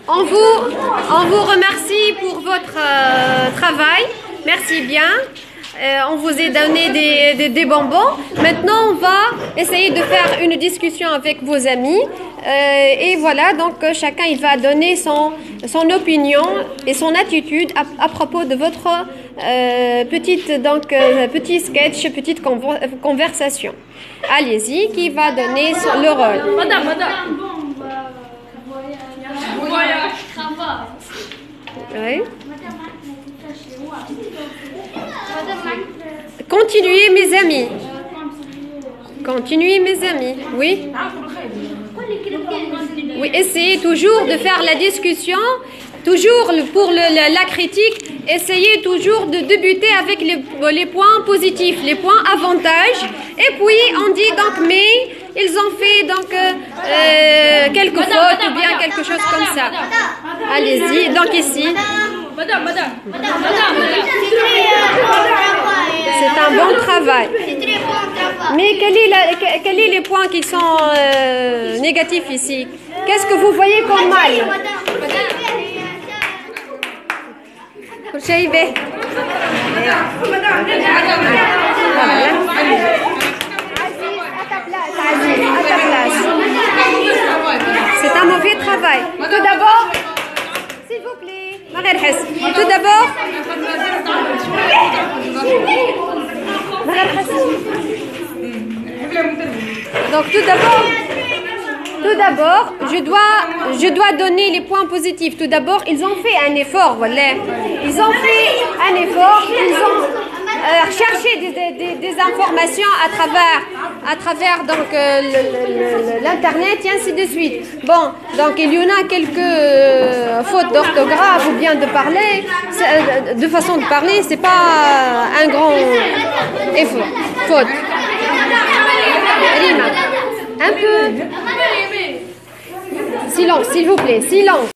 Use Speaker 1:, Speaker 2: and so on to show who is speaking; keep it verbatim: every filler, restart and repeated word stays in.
Speaker 1: On vous, on vous remercie pour votre euh, travail. Merci bien. Euh, on vous a donné des, des, des bonbons. Maintenant, on va essayer de faire une discussion avec vos amis. Euh, et voilà, donc chacun il va donner son, son opinion et son attitude à, à propos de votre euh, petite, donc, euh, petit sketch, petite convo- conversation. Allez-y, qui va donner son- le rôle?
Speaker 2: Madame, madame. Voyage, travail.
Speaker 1: Oui. Continuez, mes amis. Continuez, mes amis. Oui. Oui, essayez toujours de faire la discussion. Toujours pour le, la, la critique, essayez toujours de débuter avec les, les points positifs, les points avantages. Et puis on dit donc, mais ils ont fait donc euh, quelques fautes ou bien quelque chose comme ça. Allez-y, donc ici.
Speaker 2: Madame, madame. Madame, madame.
Speaker 1: C'est un bon travail. Mais quel est, la, quel est les points qui sont euh, négatifs ici? Qu'est-ce que vous voyez comme mal? شايبه C'est un mauvais travail. Tout d'abord, s'il vous plaît, Marie Hess. Tout d'abord, donc tout d'abord, tout d'abord, je dois, je dois donner les points positifs. Tout d'abord, ils ont fait un effort, voilà. Ils ont fait un effort, ils ont euh, cherché des, des, des informations à travers, à travers donc euh, l'internet et ainsi de suite. Bon, donc il y en a quelques euh, fautes d'orthographe ou bien de parler, euh, de façon de parler, c'est pas un grand effort, faute. Rima, un peu. Silence, s'il vous plaît, silence.